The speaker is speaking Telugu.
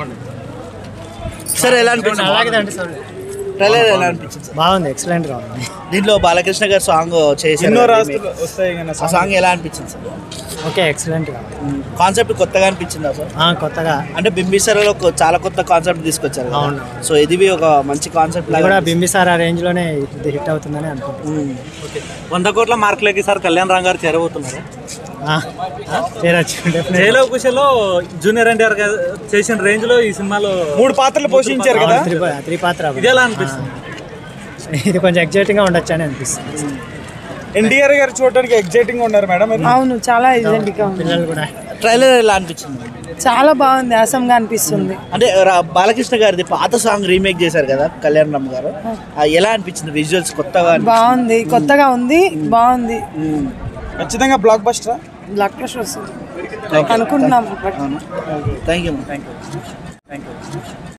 చెప్పండి సార్ ఎలా అనిపించింది? ట్రైలర్ ఎలా అనిపించింది? బాగుంది, ఎక్సలెంట్ గా ఉంది. దీంట్లో బాలకృష్ణ గారు సాంగ్ చేశారు, ఆ సాంగ్ ఎలా అనిపించింది సార్? ఓకే, ఎక్సలెంట్ గా ఉంది. కాన్సెప్ట్ కొత్తగా అనిపించిందా సార్? కొత్తగా అంటే బింబిసారలో చాలా కొత్త కాన్సెప్ట్ తీసుకొచ్చారు కదా. అవును. సో ఇది ఒక మంచి కాన్సెప్ట్ ఇది లాగా కూడా బింబిసార రేంజ్ లోనే హిట్ అవుతుందని అనుకుంటున్నాను. 100 కోట్ల మార్కులకి సార్ కళ్యాణ్ రామ్ గారు చేరబోతున్నారు. చేరొచ్చు. జైలో కుషలో జూనియర్ ఎన్టీఆర్ గారు చేసిన రేంజ్ లో ఈ సినిమాలో 3 పాత్రలు పోషించారు కదా. త్రిపాత్ర ఇది ఎలా అనిపిస్తుంది? ఇది కొంచెం ఎగ్జైటింగ్ గా ఉండొచ్చు అని అనిపిస్తుంది. ఎన్టీఆర్ గారు చూడడానికి ఎగ్జైటింగ్ గా ఉన్నారు మేడం. అవును, చాలా ఎగ్జైటింగ్ గా ఉంది. పిల్లలు కూడా ట్రైలర్ ఎలా అనిపించింది? చాలా బాగుంది, అసంగా అనిపిస్తుంది. అంటే బాలకృష్ణ గారిది పాత సాంగ్ రీమేక్ చేశారు కదా కళ్యాణ్ రామ్ గారు, ఎలా అనిపించింది? విజువల్స్ కొత్తగా బాగుంది, కొత్తగా ఉంది, బాగుంది. ఖచ్చితంగా బ్లాక్ బస్టర్ వస్తుంది అనుకుంటున్నాం. Thank you.